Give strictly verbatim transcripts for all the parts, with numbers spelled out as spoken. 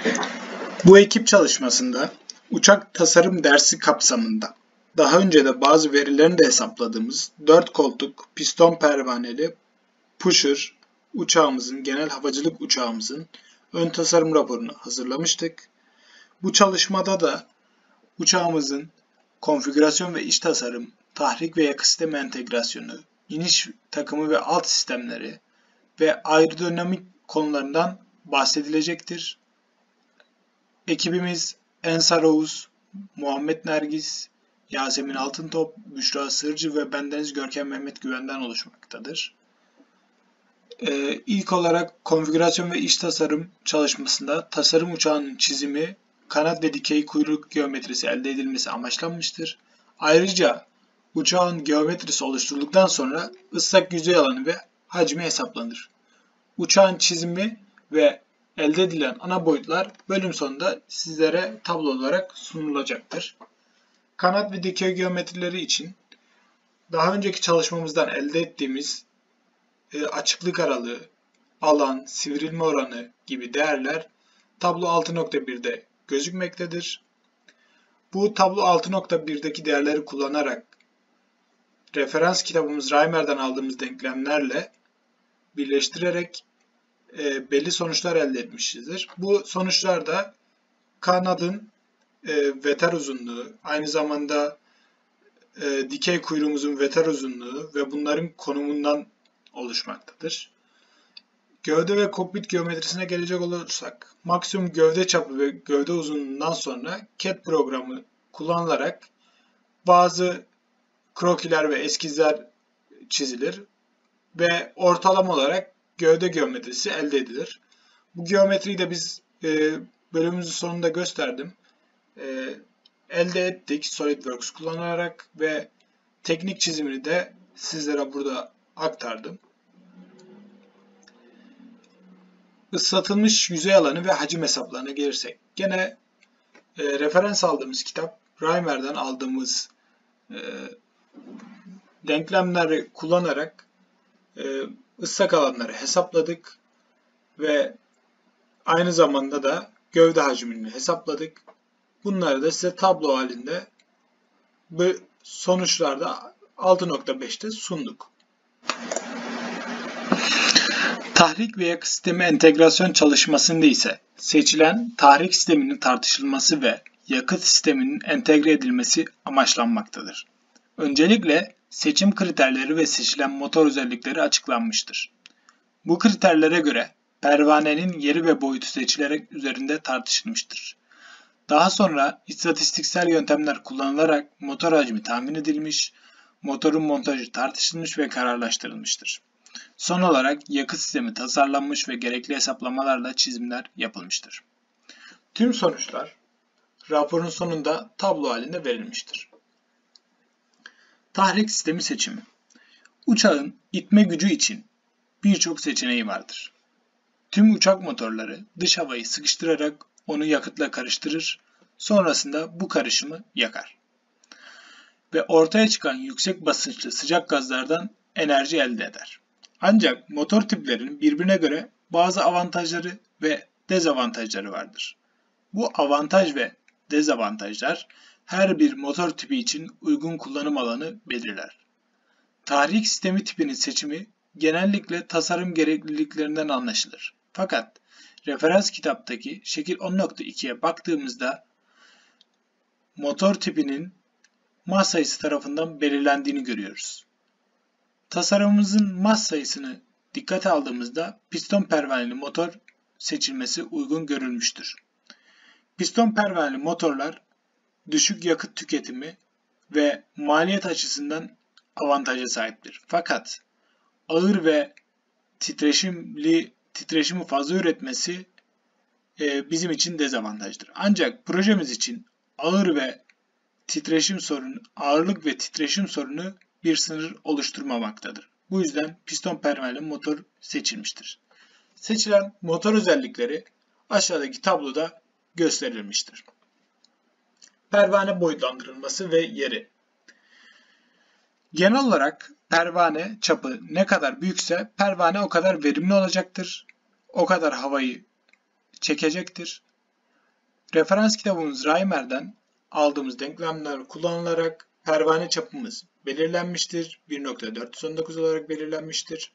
Bu ekip çalışmasında uçak tasarım dersi kapsamında daha önce de bazı verilerini de hesapladığımız dört koltuk piston pervaneli pusher uçağımızın, genel havacılık uçağımızın ön tasarım raporunu hazırlamıştık. Bu çalışmada da uçağımızın konfigürasyon ve iç tasarım, tahrik ve yakıt sistemi entegrasyonu, iniş takımı ve alt sistemleri ve aerodinamik konularından bahsedilecektir. Ekibimiz Ensar Oğuz, Muhammed Nergis, Yasemin Altıntop, Büşra Sırcı ve bendeniz Görkem Mehmet Güven'den oluşmaktadır. Ee, ilk olarak konfigürasyon ve iç tasarım çalışmasında tasarım uçağının çizimi, kanat ve dikey kuyruk geometrisi elde edilmesi amaçlanmıştır. Ayrıca uçağın geometrisi oluşturulduktan sonra ıslak yüzey alanı ve hacmi hesaplanır. Uçağın çizimi ve elde edilen ana boyutlar bölüm sonunda sizlere tablo olarak sunulacaktır. Kanat ve dikey geometrileri için daha önceki çalışmamızdan elde ettiğimiz e, açıklık aralığı, alan, sivrilme oranı gibi değerler tablo altı nokta bir'de gözükmektedir. Bu tablo altı nokta bir'deki değerleri kullanarak referans kitabımız Reimer'den aldığımız denklemlerle birleştirerek e, belli sonuçlar elde etmişizdir. Bu sonuçlar da kanadın e, veter uzunluğu, aynı zamanda e, dikey kuyruğumuzun veter uzunluğu ve bunların konumundan oluşmaktadır. Gövde ve kokpit geometrisine gelecek olursak, maksimum gövde çapı ve gövde uzunluğundan sonra C A D programı kullanılarak bazı krokiler ve eskizler çizilir ve ortalama olarak gövde geometrisi elde edilir. Bu geometriyi de biz e, bölümümüzün sonunda gösterdim. E, elde ettik SolidWorks kullanarak ve teknik çizimini de sizlere burada aktardım. Islatılmış yüzey alanı ve hacim hesaplarına gelirsek, gene e, referans aldığımız kitap Reimer'den aldığımız e, denklemleri kullanarak e, ıslak alanları hesapladık ve aynı zamanda da gövde hacmini hesapladık. Bunları da size tablo halinde bu sonuçlarda altı nokta beş'te sunduk. Tahrik ve yakıt sistemi entegrasyon çalışmasında ise seçilen tahrik sisteminin tartışılması ve yakıt sisteminin entegre edilmesi amaçlanmaktadır. Öncelikle seçim kriterleri ve seçilen motor özellikleri açıklanmıştır. Bu kriterlere göre pervanenin yeri ve boyutu seçilerek üzerinde tartışılmıştır. Daha sonra istatistiksel yöntemler kullanılarak motor hacmi tahmin edilmiş, motorun montajı tartışılmış ve kararlaştırılmıştır. Son olarak yakıt sistemi tasarlanmış ve gerekli hesaplamalarla çizimler yapılmıştır. Tüm sonuçlar raporun sonunda tablo halinde verilmiştir. Tahrik sistemi seçimi. Uçağın itme gücü için birçok seçeneği vardır. Tüm uçak motorları dış havayı sıkıştırarak onu yakıtla karıştırır, sonrasında bu karışımı yakar. Ve ortaya çıkan yüksek basınçlı sıcak gazlardan enerji elde eder. Ancak motor tiplerinin birbirine göre bazı avantajları ve dezavantajları vardır. Bu avantaj ve dezavantajlar her bir motor tipi için uygun kullanım alanı belirler. Tahrik sistemi tipinin seçimi genellikle tasarım gerekliliklerinden anlaşılır. Fakat referans kitaptaki şekil on nokta iki'ye baktığımızda motor tipinin mas sayısı tarafından belirlendiğini görüyoruz. Tasarımımızın mas sayısını dikkate aldığımızda piston pervaneli motor seçilmesi uygun görülmüştür. Piston pervaneli motorlar düşük yakıt tüketimi ve maliyet açısından avantaja sahiptir. Fakat ağır ve titreşimli titreşimi fazla üretmesi e, bizim için dezavantajdır. Ancak projemiz için ağır ve titreşim sorunu, ağırlık ve titreşim sorunu bir sınır oluşturmamaktadır. Bu yüzden piston pervaneli motor seçilmiştir. Seçilen motor özellikleri aşağıdaki tabloda gösterilmiştir. Pervane boyutlandırılması ve yeri. Genel olarak pervane çapı ne kadar büyükse pervane o kadar verimli olacaktır. O kadar havayı çekecektir. Referans kitabımız Reimer'den aldığımız denklemler kullanılarak pervane çapımız belirlenmiştir. bir nokta dört yüz on dokuz olarak belirlenmiştir.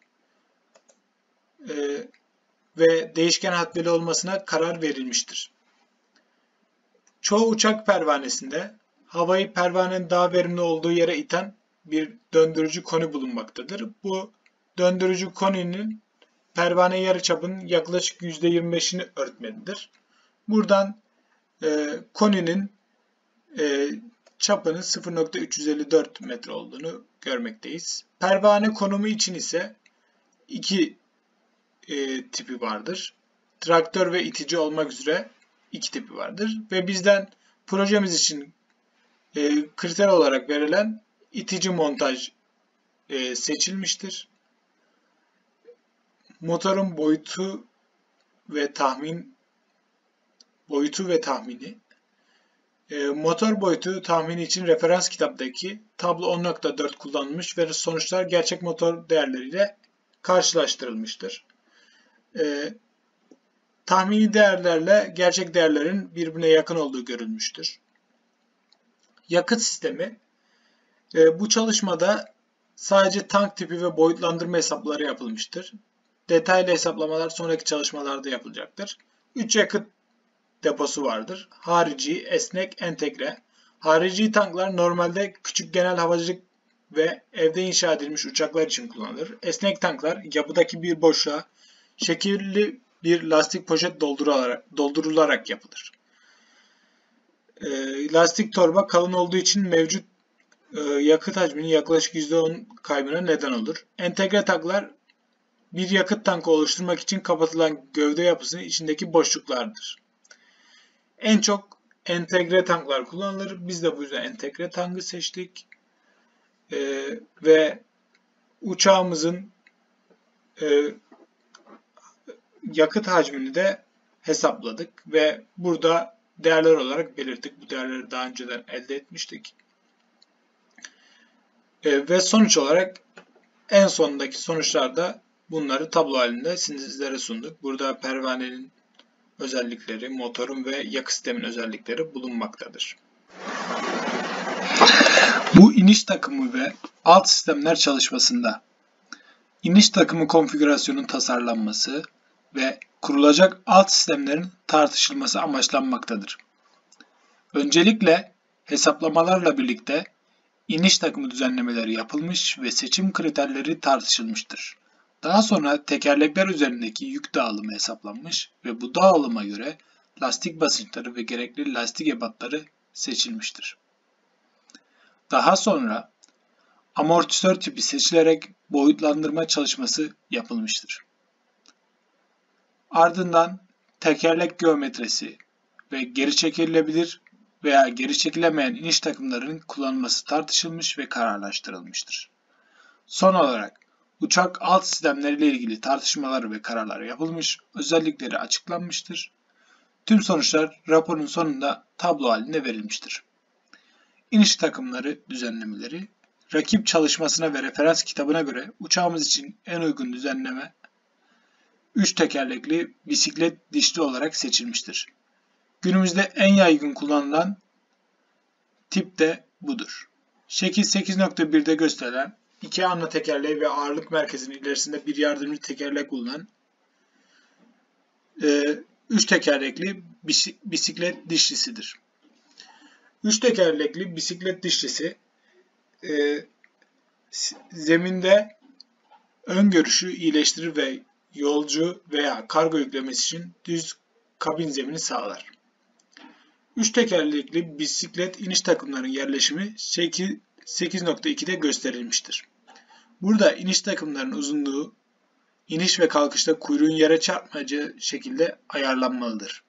Ee, ve değişken hatbeli olmasına karar verilmiştir. Çoğu uçak pervanesinde havayı pervanenin daha verimli olduğu yere iten bir döndürücü koni bulunmaktadır. Bu döndürücü koninin pervane yarıçapının yaklaşık yüzde yirmi beşini örtmelidir. Buradan e, koninin e, çapının sıfır nokta üç yüz elli dört metre olduğunu görmekteyiz. Pervane konumu için ise iki e, tipi vardır. Traktör ve itici olmak üzere iki tipi vardır. Ve bizden projemiz için e, kriter olarak verilen itici montaj e, seçilmiştir. Motorun boyutu ve tahmin boyutu ve tahmini. E, motor boyutu tahmini için referans kitaptaki tablo on nokta dört kullanılmış ve sonuçlar gerçek motor değerleriyle karşılaştırılmıştır. E, tahmini değerlerle gerçek değerlerin birbirine yakın olduğu görülmüştür. Yakıt sistemi. E, bu çalışmada sadece tank tipi ve boyutlandırma hesapları yapılmıştır. Detaylı hesaplamalar sonraki çalışmalarda yapılacaktır. üç yakıt deposu vardır. Harici, esnek, entegre. Harici tanklar normalde küçük genel havacılık ve evde inşa edilmiş uçaklar için kullanılır. Esnek tanklar yapıdaki bir boşluğa şekilli bir lastik poşet doldurularak, doldurularak yapılır. E, lastik torba kalın olduğu için mevcut e, yakıt hacminin yaklaşık yüzde on kaybına neden olur. Entegre tanklar bir yakıt tankı oluşturmak için kapatılan gövde yapısının içindeki boşluklardır. En çok entegre tanklar kullanılır. Biz de bu yüzden entegre tankı seçtik. Ee, ve uçağımızın e, yakıt hacmini de hesapladık ve burada değerler olarak belirttik. Bu değerleri daha önceden elde etmiştik. Ee, ve sonuç olarak en sondaki sonuçlarda bunları tablo halinde sizlere sunduk. Burada pervanenin özellikleri, motorun ve yakıt sistemin özellikleri bulunmaktadır. Bu iniş takımı ve alt sistemler çalışmasında iniş takımı konfigürasyonun tasarlanması ve kurulacak alt sistemlerin tartışılması amaçlanmaktadır. Öncelikle hesaplamalarla birlikte iniş takımı düzenlemeleri yapılmış ve seçim kriterleri tartışılmıştır. Daha sonra tekerlekler üzerindeki yük dağılımı hesaplanmış ve bu dağılıma göre lastik basınçları ve gerekli lastik ebatları seçilmiştir. Daha sonra amortisör tipi seçilerek boyutlandırma çalışması yapılmıştır. Ardından tekerlek geometrisi ve geri çekilebilir veya geri çekilemeyen iniş takımlarının kullanılması tartışılmış ve kararlaştırılmıştır. Son olarak uçak alt sistemleriyle ilgili tartışmalar ve kararlar yapılmış, özellikleri açıklanmıştır. Tüm sonuçlar raporun sonunda tablo halinde verilmiştir. İniş takımları düzenlemeleri, rakip çalışmasına ve referans kitabına göre uçağımız için en uygun düzenleme üç tekerlekli bisiklet dişli olarak seçilmiştir. Günümüzde en yaygın kullanılan tip de budur. Şekil sekiz nokta bir'de gösterilen iki ana tekerleği ve ağırlık merkezinin ilerisinde bir yardımcı tekerlek bulunan üç tekerlekli bisiklet dişlisidir. üç tekerlekli bisiklet dişlisi e, zeminde ön görüşü iyileştirir ve yolcu veya kargo yüklemesi için düz kabin zemini sağlar. üç tekerlekli bisiklet iniş takımlarının yerleşimi şekil sekiz nokta iki'de gösterilmiştir. Burada iniş takımlarının uzunluğu iniş ve kalkışta kuyruğun yere çarpmayacağı şekilde ayarlanmalıdır.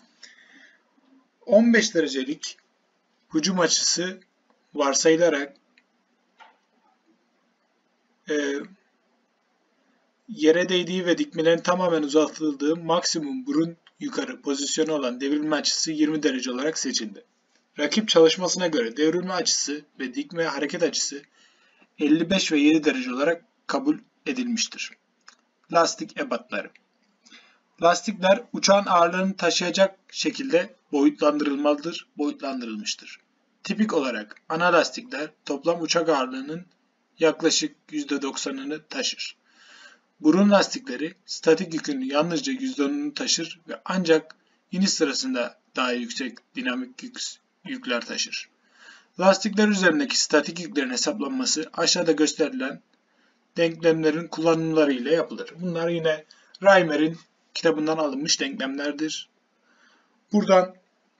on beş derecelik hücum açısı varsayılarak e, yere değdiği ve dikmelerin tamamen uzatıldığı maksimum burun yukarı pozisyonu olan devrilme açısı yirmi derece olarak seçildi. Rakip çalışmasına göre devrilme açısı ve dikme hareket açısı elli beş ve yedi derece olarak kabul edilmiştir. Lastik ebatları. Lastikler uçağın ağırlığını taşıyacak şekilde boyutlandırılmalıdır, boyutlandırılmıştır. Tipik olarak ana lastikler toplam uçak ağırlığının yaklaşık yüzde doksanını taşır. Burun lastikleri statik yükün yalnızca yüzde onunu taşır ve ancak iniş sırasında daha yüksek dinamik yük, yükler taşır. Lastikler üzerindeki statik yüklerin hesaplanması aşağıda gösterilen denklemlerin kullanımları ile yapılır. Bunlar yine Reimer'in kitabından alınmış denklemlerdir. Buradan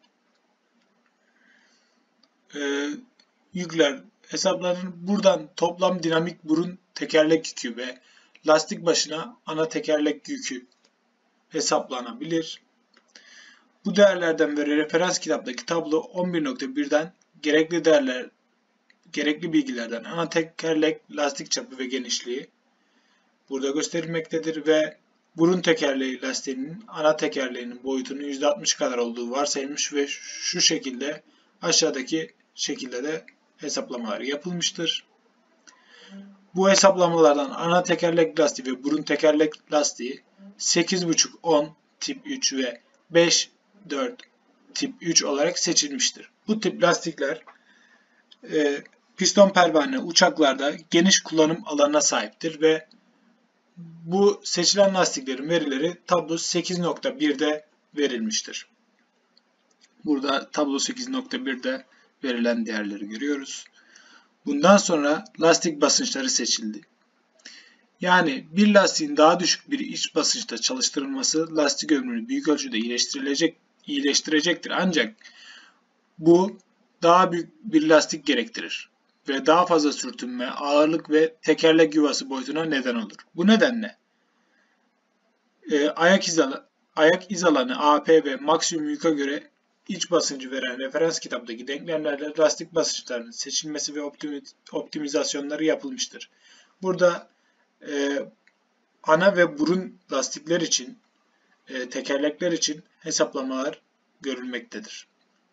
e, yükler hesaplanır. Buradan toplam dinamik burun tekerlek yükü ve lastik başına ana tekerlek yükü hesaplanabilir. Bu değerlerden ve referans kitaptaki tablo on bir nokta birden gerekli değerler, gerekli bilgilerden ana tekerlek lastik çapı ve genişliği burada gösterilmektedir ve burun tekerleği lastiğinin ana tekerleğinin boyutunun yüzde altmış kadar olduğu varsayılmış ve şu şekilde aşağıdaki şekilde de hesaplamalar yapılmıştır. Bu hesaplamalardan ana tekerlek lastiği ve burun tekerlek lastiği sekiz buçuk on tip üç ve beş dört tip üç olarak seçilmiştir. Bu tip lastikler e, piston pervane uçaklarda geniş kullanım alanına sahiptir ve bu seçilen lastiklerin verileri tablo sekiz nokta birde verilmiştir. Burada tablo sekiz nokta birde verilen değerleri görüyoruz. Bundan sonra lastik basınçları seçildi. Yani bir lastiğin daha düşük bir iç basınçta çalıştırılması lastik ömrünü büyük ölçüde iyileştirilecek, iyileştirecektir. Ancak bu daha büyük bir lastik gerektirir ve daha fazla sürtünme, ağırlık ve tekerlek yuvası boyutuna neden olur. Bu nedenle e, ayak, izalı, ayak iz alanı A P ve maksimum yüke göre iç basıncı veren referans kitaptaki denklemlerle lastik basınçlarının seçilmesi ve optimizasyonları yapılmıştır. Burada e, ana ve burun lastikler için, e, tekerlekler için hesaplamalar görülmektedir.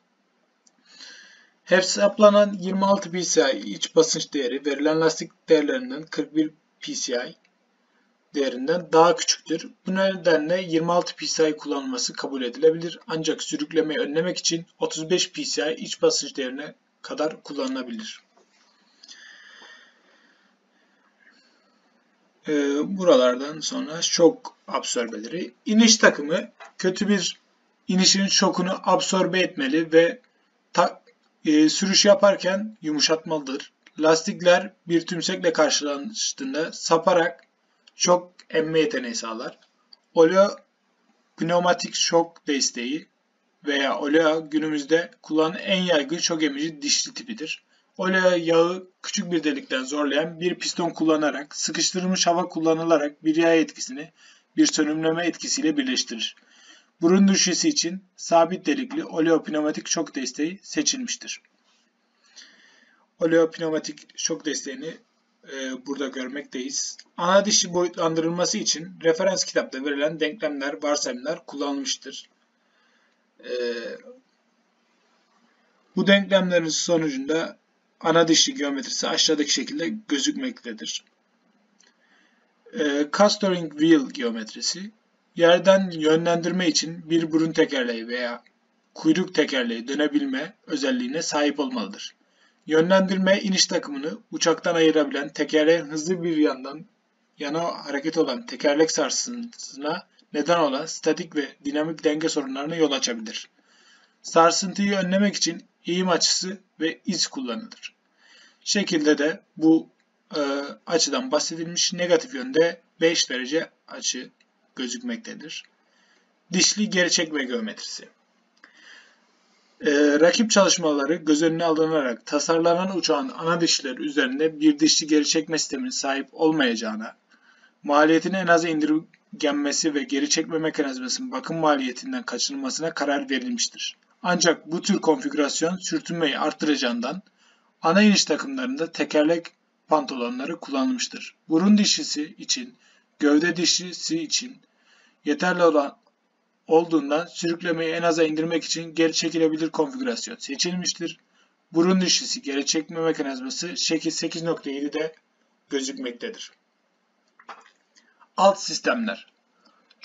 Hesaplanan yirmi altı P S I iç basınç değeri verilen lastik değerlerinden kırk bir P S I değerinden daha küçüktür. Bu nedenle yirmi altı P S I kullanılması kabul edilebilir. Ancak sürüklemeyi önlemek için otuz beş P S I iç basınç değerine kadar kullanılabilir. Ee, buralardan sonra şok absorbeleri. İniş takımı kötü bir inişin şokunu absorbe etmeli ve ta, e, sürüş yaparken yumuşatmalıdır. Lastikler bir tümsekle karşılaştığında saparak şok emme yeteneği sağlar. Oleo pneumatik şok desteği veya oleo günümüzde kullanılan en yaygın şok emici dişli tipidir. Oleo yağı küçük bir delikten zorlayan bir piston kullanarak sıkıştırılmış hava kullanılarak bir yay etkisini bir sönümleme etkisiyle birleştirir. Burun düşüşü için sabit delikli oleo pneumatik şok desteği seçilmiştir. Oleo pneumatik şok desteğini e, burada görmekteyiz. Ana dişi boyutlandırılması için referans kitapta verilen denklemler, varsayımlar kullanılmıştır. E, bu denklemlerin sonucunda ana dişli geometrisi aşağıdaki şekilde gözükmektedir. E, Castoring wheel geometrisi yerden yönlendirme için bir burun tekerleği veya kuyruk tekerleği dönebilme özelliğine sahip olmalıdır. Yönlendirme iniş takımını uçaktan ayırabilen tekerleğin hızlı bir yandan yana hareket olan tekerlek sarsıntısına neden olan statik ve dinamik denge sorunlarına yol açabilir. Sarsıntıyı önlemek için eğim açısı ve iz kullanılır. Şekilde de bu e, açıdan bahsedilmiş, negatif yönde beş derece açı gözükmektedir. Dişli geri çekme geometrisi. Ee, rakip çalışmaları göz önüne alınarak tasarlanan uçağın ana dişleri üzerinde bir dişli geri çekme sisteminin sahip olmayacağına, maliyetini en aza indirgenmesi ve geri çekme mekanizmasının bakım maliyetinden kaçınılmasına karar verilmiştir. Ancak bu tür konfigürasyon sürtünmeyi arttıracağından ana iniş takımlarında tekerlek pantolonları kullanılmıştır. Burun dişlisi için, gövde dişlisi için yeterli olan olduğundan sürüklemeyi en aza indirmek için geri çekilebilir konfigürasyon seçilmiştir. Burun dişlisi geri çekme mekanizması şekil sekiz nokta yedi'de gözükmektedir. Alt sistemler.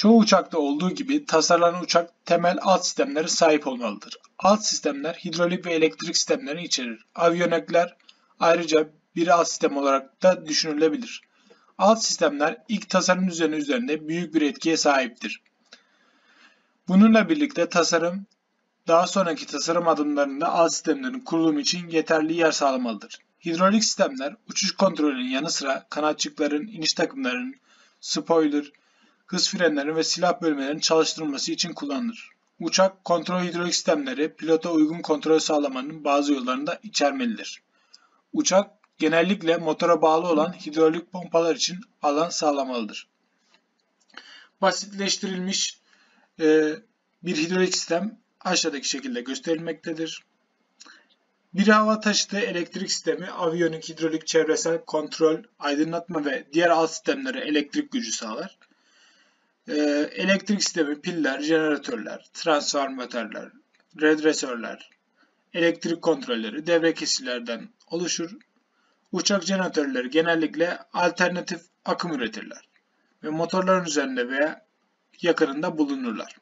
Çoğu uçakta olduğu gibi tasarlanan uçak temel alt sistemlere sahip olmalıdır. Alt sistemler hidrolik ve elektrik sistemlerini içerir. Aviyonikler ayrıca bir alt sistem olarak da düşünülebilir. Alt sistemler ilk tasarım düzeni üzerinde büyük bir etkiye sahiptir. Bununla birlikte tasarım daha sonraki tasarım adımlarında alt sistemlerin kurulumu için yeterli yer sağlamalıdır. Hidrolik sistemler uçuş kontrolünün yanı sıra kanatçıkların, iniş takımlarının, spoiler, hız frenlerinin ve silah bölmelerinin çalıştırılması için kullanılır. Uçak kontrol hidrolik sistemleri pilota uygun kontrol sağlamanın bazı yollarını da içermelidir. Uçak genellikle motora bağlı olan hidrolik pompalar için alan sağlamalıdır. Basitleştirilmiş e, bir hidrolik sistem aşağıdaki şekilde gösterilmektedir. Bir hava taşıtı elektrik sistemi, aviyonik, hidrolik, çevresel, kontrol, aydınlatma ve diğer alt sistemlere elektrik gücü sağlar. Ee, elektrik sistemi piller, jeneratörler, transformatörler, redresörler, elektrik kontrolleri, devre kesicilerden oluşur. Uçak jeneratörleri genellikle alternatif akım üretirler ve motorların üzerinde veya yakınında bulunurlar.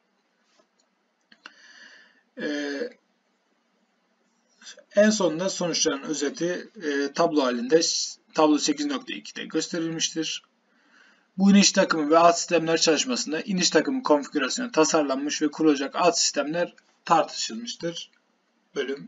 Ee, en sonunda sonuçların özeti e, tablo halinde tablo sekiz nokta iki'de gösterilmiştir. Bu iniş takımı ve alt sistemler çalışmasında iniş takımı konfigürasyonu tasarlanmış ve kurulacak alt sistemler tartışılmıştır. Bölüm.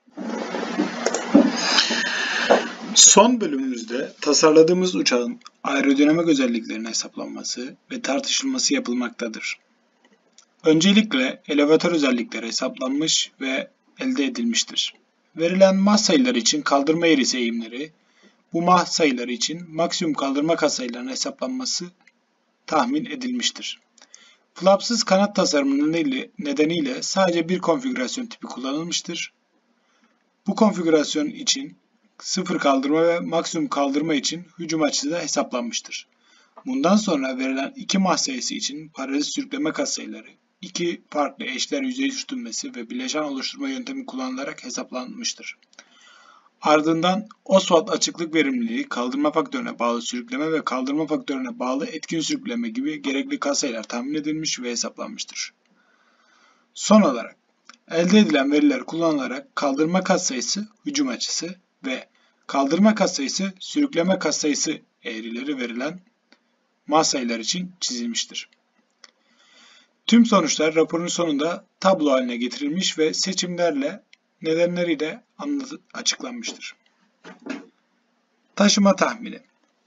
Son bölümümüzde tasarladığımız uçağın aerodinamik özelliklerinin hesaplanması ve tartışılması yapılmaktadır. Öncelikle elevatör özellikleri hesaplanmış ve elde edilmiştir. Verilen mah sayıları için kaldırma eğrisi eğimleri, bu mah sayıları için maksimum kaldırma katsayılarının hesaplanması tahmin edilmiştir. Flapsız kanat tasarımı nedeniyle sadece bir konfigürasyon tipi kullanılmıştır. Bu konfigürasyon için sıfır kaldırma ve maksimum kaldırma için hücum açısı da hesaplanmıştır. Bundan sonra verilen iki mah sayısı için parazit sürükleme katsayıları, iki farklı eşdeğer yüzey sürtünmesi ve bileşen oluşturma yöntemi kullanılarak hesaplanmıştır. Ardından Oswald açıklık verimliliği, kaldırma faktörüne bağlı sürükleme ve kaldırma faktörüne bağlı etkin sürükleme gibi gerekli katsayılar tahmin edilmiş ve hesaplanmıştır. Son olarak elde edilen veriler kullanılarak kaldırma katsayısı, hücum açısı ve kaldırma katsayısı, sürükleme katsayısı eğrileri verilen mah sayılar için çizilmiştir. Tüm sonuçlar raporun sonunda tablo haline getirilmiş ve seçimlerle nedenleriyle açıklanmıştır. Taşıma tahmini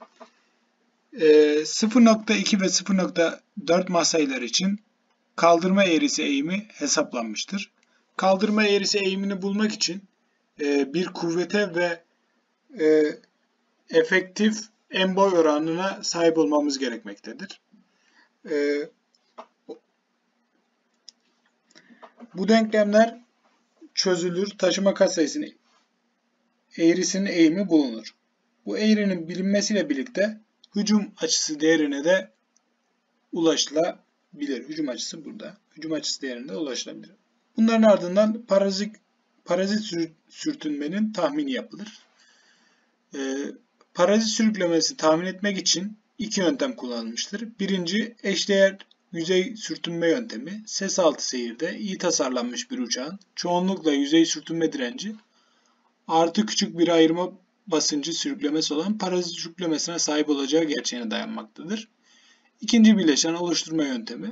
sıfır nokta iki ve sıfır nokta dört mah sayıları için kaldırma eğrisi eğimi hesaplanmıştır. Kaldırma eğrisi eğimini bulmak için e, bir kuvvete ve e, efektif en boy oranına sahip olmamız gerekmektedir. E, bu denklemler çözülür, taşıma katsayısının eğrisinin eğimi bulunur. Bu eğrinin bilinmesiyle birlikte hücum açısı değerine de ulaşılabilir. Hücum açısı burada. Hücum açısı değerine de ulaşılabilir. Bunların ardından parazit, parazit sürtünmenin tahmini yapılır. Ee, parazit sürüklemesi tahmin etmek için iki yöntem kullanılmıştır. Birinci, eşdeğer yüzey sürtünme yöntemi. Ses altı seyirde iyi tasarlanmış bir uçağın çoğunlukla yüzey sürtünme direnci artı küçük bir ayırma basıncı sürüklemesi olan parazit sürüklemesine sahip olacağı gerçeğine dayanmaktadır. İkinci bileşen oluşturma yöntemi.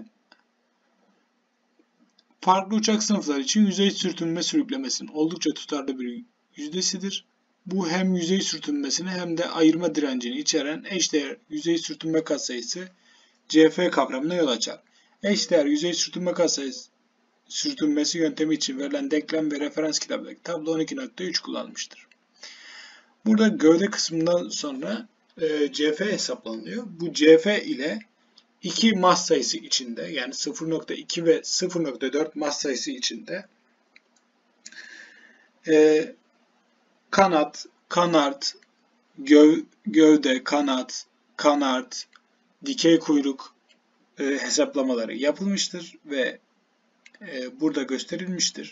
Farklı uçak sınıfları için yüzey sürtünme sürüklemesinin oldukça tutarlı bir yüzdesidir. Bu hem yüzey sürtünmesini hem de ayırma direncini içeren eşdeğer yüzey sürtünme katsayısı C F kavramına yol açar. Eşdeğer yüzey sürtünme katsayısı sürtünmesi yöntemi için verilen denklem ve referans kitabındaki tablo on iki nokta üç kullanılmıştır. Burada gövde kısmından sonra e, C F hesaplanıyor. Bu C F ile iki mah sayısı içinde, yani sıfır nokta iki ve sıfır nokta dört mah sayısı içinde e, kanat, kanart, göv, gövde, kanat, kanart, dikey kuyruk e, hesaplamaları yapılmıştır ve e, burada gösterilmiştir.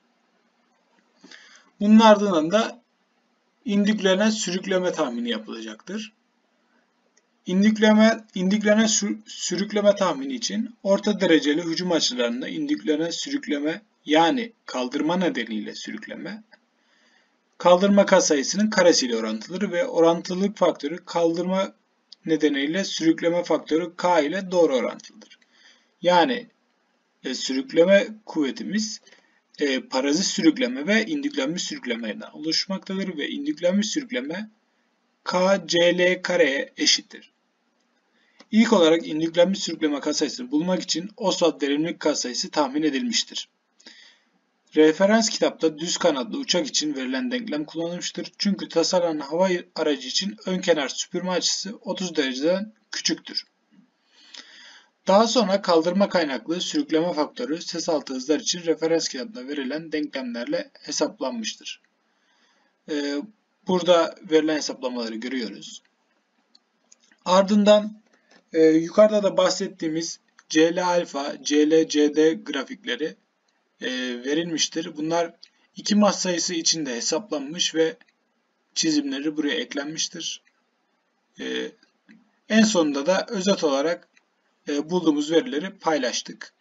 Bunun ardından da indüklenen sürükleme tahmini yapılacaktır. İndükleme, indüklenen sürükleme tahmini için orta dereceli hücum açılarında indüklenen sürükleme yani kaldırma nedeniyle sürükleme, kaldırma katsayısının karesiyle orantılıdır ve orantılılık faktörü kaldırma nedeniyle sürükleme faktörü K ile doğru orantılıdır. Yani e, sürükleme kuvvetimiz e, parazit sürükleme ve indüklenmiş sürüklemeden oluşmaktadır ve indüklenmiş sürükleme K C L kareye eşittir. İlk olarak indüklenmiş sürükleme katsayısını bulmak için Oswald verimlilik katsayısı tahmin edilmiştir. Referans kitapta düz kanatlı uçak için verilen denklem kullanılmıştır. Çünkü tasarlanan hava aracı için ön kenar süpürme açısı otuz dereceden küçüktür. Daha sonra kaldırma kaynaklı sürükleme faktörü ses altı hızlar için referans kitapta verilen denklemlerle hesaplanmıştır. Ee, burada verilen hesaplamaları görüyoruz. Ardından e, yukarıda da bahsettiğimiz C L alfa, C L C D grafikleri e, verilmiştir. Bunlar iki mas sayısı içinde hesaplanmış ve çizimleri buraya eklenmiştir. E, en sonunda da özet olarak e, bulduğumuz verileri paylaştık.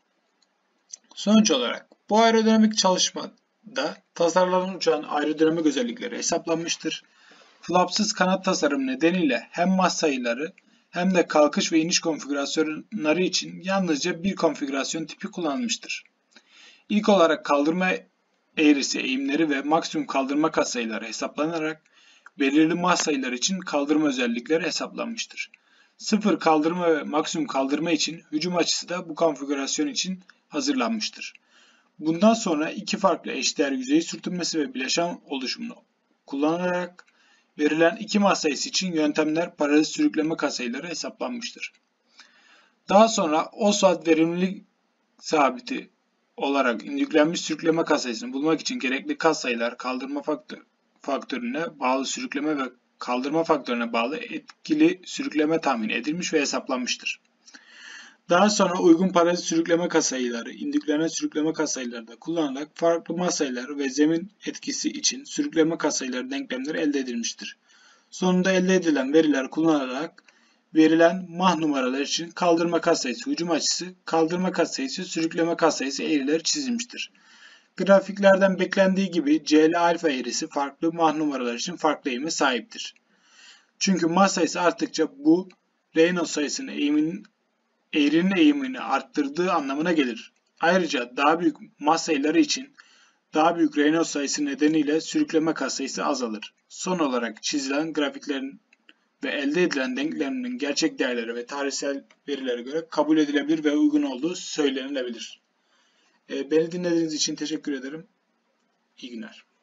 Sonuç olarak bu aerodinamik çalışmada tasarlanan uçağın aerodinamik özellikleri hesaplanmıştır. Flapsız kanat tasarım nedeniyle hem mas sayıları hem de kalkış ve iniş konfigürasyonları için yalnızca bir konfigürasyon tipi kullanılmıştır. İlk olarak kaldırma eğrisi eğimleri ve maksimum kaldırma katsayıları hesaplanarak belirli mas sayıları için kaldırma özellikleri hesaplanmıştır. Sıfır kaldırma ve maksimum kaldırma için hücum açısı da bu konfigürasyon için hazırlanmıştır. Bundan sonra iki farklı eşdeğer yüzey sürtünmesi ve bileşen oluşumunu kullanarak verilen iki mas sayısı için yöntemler parazit sürükleme katsayıları hesaplanmıştır. Daha sonra Oswald verimlilik sabiti olarak indüklenmiş sürükleme katsayısını bulmak için gerekli katsayılar kaldırma faktör, faktörüne bağlı sürükleme ve kaldırma faktörüne bağlı etkili sürükleme tahmin edilmiş ve hesaplanmıştır. Daha sonra uygun parazit sürükleme katsayıları, indüklenen sürükleme katsayıları da kullanarak farklı mas sayıları ve zemin etkisi için sürükleme katsayıları denklemleri elde edilmiştir. Sonunda elde edilen veriler kullanılarak verilen mah numaralar için kaldırma katsayısı, hücum açısı, kaldırma katsayısı, sürükleme katsayısı eğrileri çizilmiştir. Grafiklerden beklendiği gibi C L alfa eğrisi farklı mah numaralar için farklı eğime sahiptir. Çünkü mah sayısı arttıkça bu Reynolds sayısının eğiminin eğrinin eğimini arttırdığı anlamına gelir. Ayrıca daha büyük mas sayıları için daha büyük Reynolds sayısı nedeniyle sürükleme katsayısı azalır. Son olarak çizilen grafiklerin ve elde edilen denklemlerin gerçek değerleri ve tarihsel verilere göre kabul edilebilir ve uygun olduğu söylenilebilir. Beni dinlediğiniz için teşekkür ederim. İyi günler.